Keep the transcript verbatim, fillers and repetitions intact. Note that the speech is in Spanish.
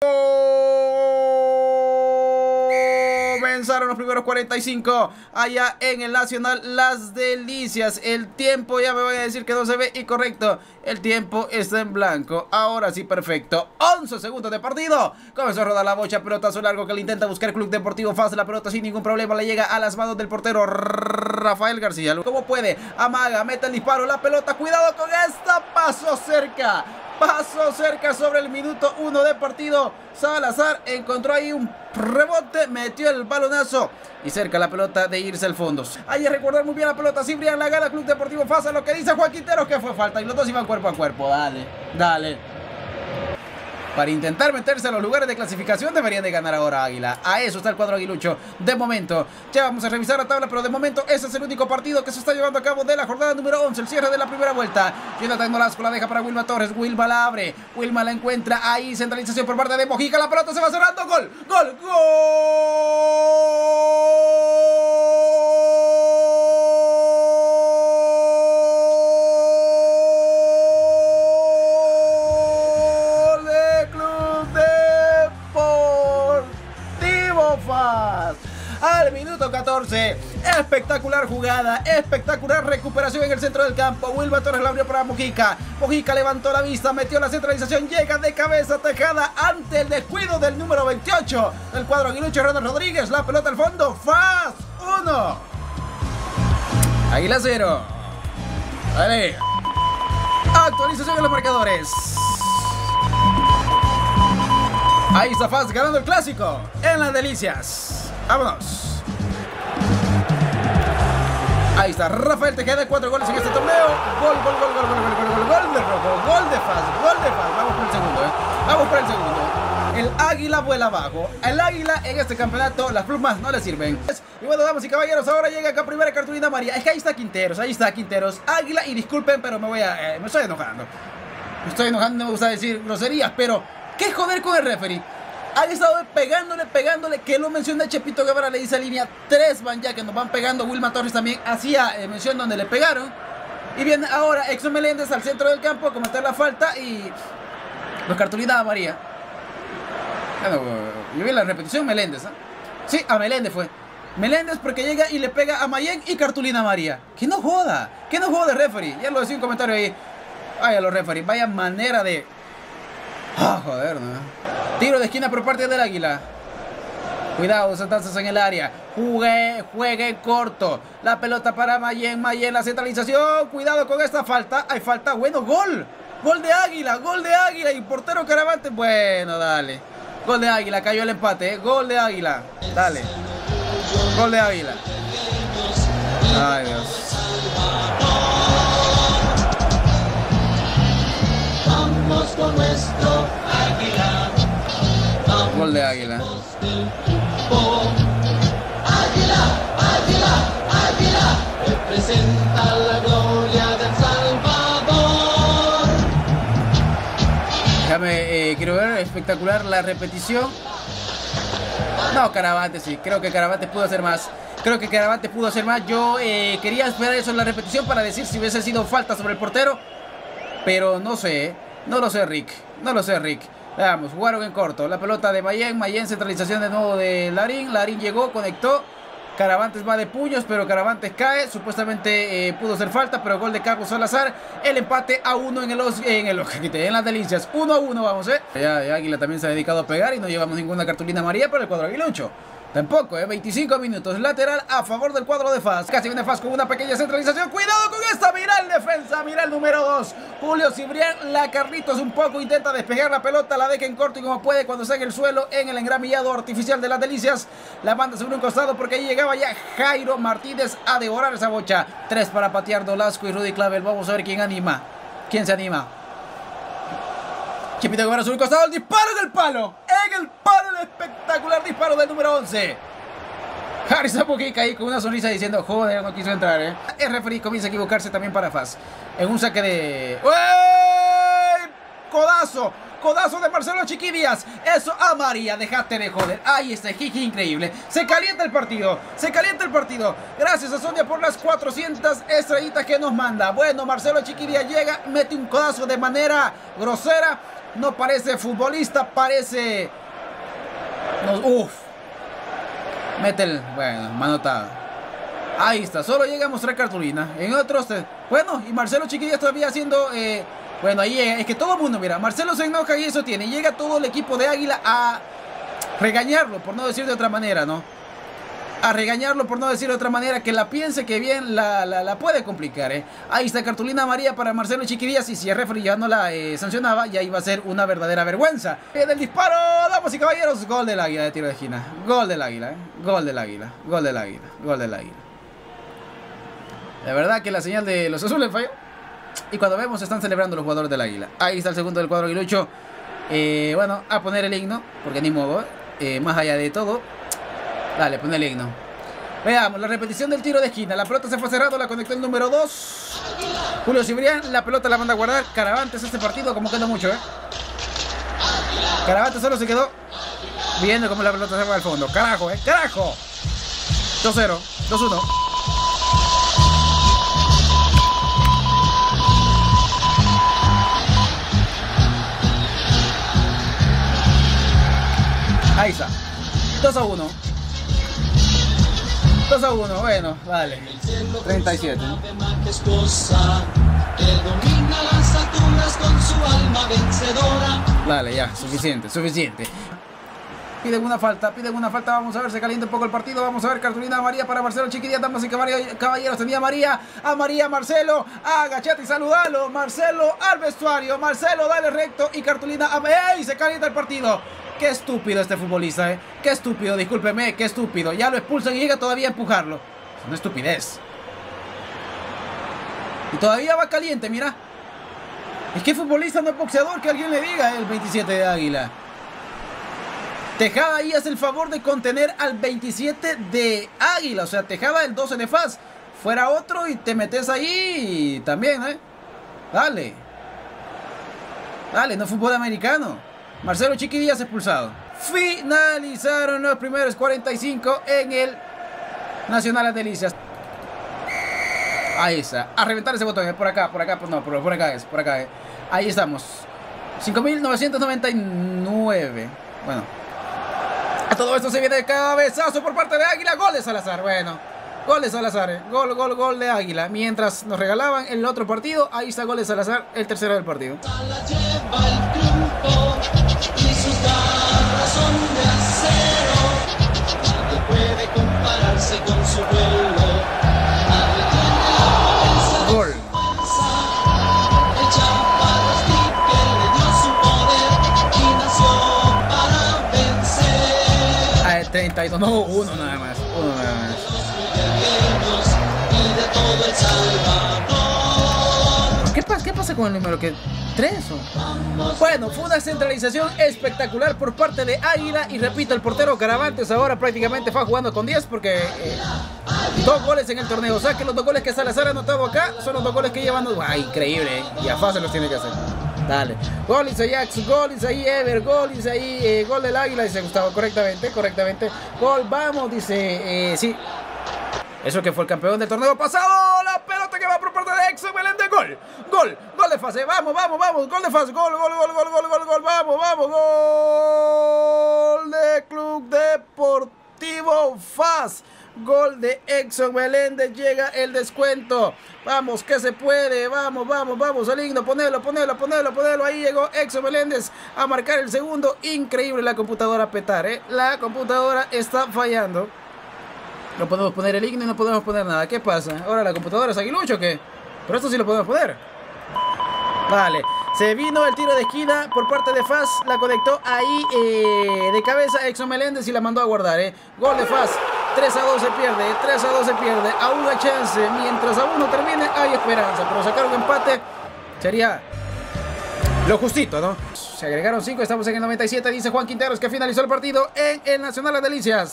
Comenzaron los primeros cuarenta y cinco allá en el Nacional Las Delicias. El tiempo ya me voy a decir que no se ve incorrecto. El tiempo está en blanco. Ahora sí, perfecto. once segundos de partido. Comenzó a rodar la bocha. Pelotazo largo que le intenta buscar Club Deportivo F A S. La pelota sin ningún problema le llega a las manos del portero Rafael García. ¿Cómo puede? Amaga, mete el disparo. La pelota, cuidado con esta. Paso cerca. Paso cerca sobre el minuto uno de partido. Salazar encontró ahí un rebote, metió el balonazo y cerca la pelota de irse al fondo. Hay que recordar muy bien la pelota. Cibrián la gana Club Deportivo F A S. Lo que dice Juan Quinteros que fue falta y los dos iban cuerpo a cuerpo. Dale, dale. Para intentar meterse a los lugares de clasificación deberían de ganar ahora Águila. A eso está el cuadro aguilucho. De momento, ya vamos a revisar la tabla, pero de momento ese es el único partido que se está llevando a cabo de la jornada número once. El cierre de la primera vuelta. Jonathan Nolasco la deja para Wilma Torres. Wilma la abre. Wilma la encuentra ahí. Centralización por parte de Mojica. La pelota se va cerrando. Gol. Gol. Gol. Al minuto catorce, espectacular jugada, espectacular recuperación en el centro del campo. Wilma Torres la abrió para Mojica. Mojica levantó la vista, metió la centralización, llega de cabeza Tejada ante el descuido del número veintiocho del cuadro aguilucho, Ronald Rodríguez. La pelota al fondo, F A S uno, Águila cero. Vale. Actualización en los marcadores. Ahí está F A S ganando el clásico en Las Delicias. Vámonos. Ahí está Rafael Tejada, cuatro goles en este torneo. Gol, gol, gol, gol, gol, gol, gol, gol de rojo, gol de F A S, gol de F A S. Vamos por el segundo, eh. Vamos por el segundo. El águila vuela abajo. El águila en este campeonato, las plumas no le sirven. Y bueno, damas y caballeros, ahora llega acá primera cartulina amarilla. Es que ahí está Quinteros, ahí está Quinteros. Águila, y disculpen, pero me voy a... Eh, me estoy enojando. Me estoy enojando, no me gusta decir groserías, pero... ¿qué joder con el referee? Han estado pegándole, pegándole, que lo menciona Chepito Guevara, le dice a línea, tres van ya que nos van pegando. Wilma Torres también hacía eh, mención donde le pegaron. Y viene ahora Exxon Meléndez al centro del campo a cometer la falta y... los cartulina amarilla. Bueno, yo vi la repetición, Meléndez, ¿eh? Sí, a Meléndez fue. Meléndez porque llega y le pega a Mayén y cartulina amarilla. Que no joda, que no joda, referee. Ya lo decía un comentario ahí. Vaya los referees, vaya manera de... ah, joder, ¿no? Tiro de esquina por parte del Águila. Cuidado, Santanzas en el área. Juegue, juegue corto. La pelota para Mayén, Mayén, la centralización. Cuidado con esta falta. Hay falta, bueno, gol. Gol de Águila, gol de Águila. Y portero Caravante, bueno, dale. Gol de Águila, cayó el empate, ¿eh? Gol de Águila, dale. Gol de Águila. Ay, Dios. Con nuestro águila, gol de Águila. Águila, águila, águila, representa la gloria del Salvador. Déjame, eh, quiero ver, espectacular la repetición. No, Caravante sí, creo que Caravante pudo hacer más. Creo que Caravante pudo hacer más. Yo eh, quería esperar eso en la repetición para decir si hubiese sido falta sobre el portero, pero no sé, ¿eh? No lo sé, Rick. No lo sé, Rick. Veamos, jugaron en corto. La pelota de Mayén. Mayén, centralización de nuevo de Larín. Larín llegó, conectó. Caravantes va de puños, pero Caravantes cae. Supuestamente eh, pudo ser falta, pero gol de Carlos Salazar. El empate a uno en el en el en Las Delicias. Uno a uno, vamos, eh. Ya, ya Águila también se ha dedicado a pegar y no llevamos ninguna cartulina amarilla para el cuadro aguilucho. Tampoco, eh, veinticinco minutos, lateral a favor del cuadro de F A S. Casi viene F A S con una pequeña centralización. Cuidado con esta, mira el defensa, mira el número dos. Julio Cibrián, la Carlitos un poco, intenta despejar la pelota, la deja en corto y como puede cuando está en el suelo, en el engramillado artificial de Las Delicias. La manda sobre un costado porque ahí llegaba ya Jairo Martínez a devorar esa bocha. Tres para patear Nolasco y Rudy Clavel. Vamos a ver quién anima. ¿Quién se anima? Chepito Guevara sobre un costado, el disparo en el palo. En el palo, el espectacular disparo del número once. Harrison Mojica ahí con una sonrisa diciendo, joder, no quiso entrar, eh. El referee comienza a equivocarse también para F A S. En un saque de... ¡Uey! Codazo. Codazo de Marcelo Chiquidías. Eso a María, dejaste de joder. Ahí está, jiji, increíble. Se calienta el partido. Se calienta el partido. Gracias a Sonia por las cuatrocientas estrellitas que nos manda. Bueno, Marcelo Chiquidías llega, mete un codazo de manera grosera. no parece futbolista, parece... No, uf. Mete el... Bueno, manotada. Ahí está, solo llega a mostrar cartulina. En otros... Bueno, y Marcelo Chiquillas todavía haciendo... Eh, bueno, ahí llega. Es que todo el mundo, mira, Marcelo se enoja y eso tiene. Llega todo el equipo de Águila a regañarlo, por no decir de otra manera, ¿no? A regañarlo, por no decir de otra manera, que la piense que bien la, la, la puede complicar, ¿eh? Ahí está cartulina amarilla para Marcelo Chiquillas. Y si el referee ya no la eh, sancionaba, ya iba a ser una verdadera vergüenza. En el disparo, damas y caballeros, gol del Águila de tiro de esquina. Gol del Águila, ¿eh? Gol del Águila, gol del Águila, gol del Águila. La verdad que la señal de los azules falló. Y cuando vemos, están celebrando los jugadores del Águila. Ahí está el segundo del cuadro aguilucho. Eh, bueno, a poner el himno, porque ni modo, eh, más allá de todo. Dale, pon el himno. Veamos, la repetición del tiro de esquina. La pelota se fue cerrado, la conectó el número dos. Julio Cibrián, la pelota la manda a guardar. Caravantes este partido como quedó mucho, ¿eh? Caravantes solo se quedó viendo cómo la pelota se va al fondo. Carajo, ¿eh? Carajo. dos cero, dos uno. Ahí está. dos a uno. dos a uno, bueno, vale. treinta y siete. Dale, ya, suficiente, suficiente. Piden una falta, piden una falta. Vamos a ver, se calienta un poco el partido. Vamos a ver, cartulina María para Marcelo Chiquillas. Damas y caballeros, tenía María. A María, Marcelo. Agachate y saludalo. Marcelo al vestuario. Marcelo, dale recto. Y cartulina a... ¡Ey! Se calienta el partido. Qué estúpido este futbolista, ¿eh? Qué estúpido, discúlpeme, qué estúpido. Ya lo expulsan y llega todavía a empujarlo. Es una estupidez. Y todavía va caliente, mira. Es que futbolista no es boxeador, que alguien le diga, el veintisiete de Águila. Tejada ahí hace el favor de contener al veintisiete de Águila. O sea, Tejada el doce de F A S. Fuera otro y te metes ahí también, ¿eh? Dale. Dale, no es fútbol americano. Marcelo Chiquillas expulsado. Finalizaron los primeros cuarenta y cinco en el Nacional Las Delicias. Ahí está. A reventar ese botón. Por acá, por acá, pues no, por, por acá es, por acá es. Ahí estamos. cinco mil novecientos noventa y nueve. Bueno. A todo esto se viene de cabezazo por parte de Águila. Gol de Salazar. Bueno. Gol de Salazar. Gol, gol, gol de Águila. Mientras nos regalaban el otro partido. Ahí está gol de Salazar. El tercero del partido. Y sus garras son de acero. Nadie puede compararse con su vuelo. Nadie tiene la gol. El Chaparros que le dio su poder y nació para vencer. Ah, el treinta y dos, no, uno nada más. Uno nada más. Y de todo El Salvador. ¿Qué pasa? ¿Qué pasa con el número que tres? Bueno, fue una centralización espectacular por parte de Águila. Y repito, el portero Caravantes ahora prácticamente va jugando con diez porque eh, dos goles en el torneo. O sea que los dos goles que Salazar ha anotado acá son los dos goles que llevan. ¡Ah, increíble! Y a fácil los tiene que hacer. Dale. Gol dice Ajax, gol dice ahí Ever, gol dice ahí eh, gol del Águila, dice Gustavo. Correctamente, correctamente. Gol, vamos, dice, eh, sí. Eso que fue el campeón del torneo pasado. La pelota que va por parte de Exxon Meléndez. Gol, gol, gol de fase. Vamos, vamos, vamos. Gol de fase. Gol, gol, gol, gol, gol, gol, gol. Vamos, vamos. Gol de Club Deportivo F A S. Gol de Exxon Meléndez. Llega el descuento. Vamos, que se puede. Vamos, vamos, vamos. Al himno. Ponelo, ponelo, ponelo, ponelo. Ahí llegó Exxon Meléndez a marcar el segundo. Increíble la computadora a petar, ¿eh? La computadora está fallando. No podemos poner el himno y no podemos poner nada. ¿Qué pasa? ¿Ahora la computadora es aguilucho o qué? Pero esto sí lo podemos poner. Vale. Se vino el tiro de esquina por parte de F A S. La conectó ahí eh, de cabeza Exxon Meléndez y la mandó a guardar. ¿eh? Gol de F A S. tres a dos se pierde. tres a dos se pierde. Aún hay chance. Mientras aún no termine, hay esperanza. Pero sacar un empate sería lo justito, ¿no? Se agregaron cinco. Estamos en el noventa y siete. Dice Juan Quinteros que finalizó el partido en el Nacional Las Delicias.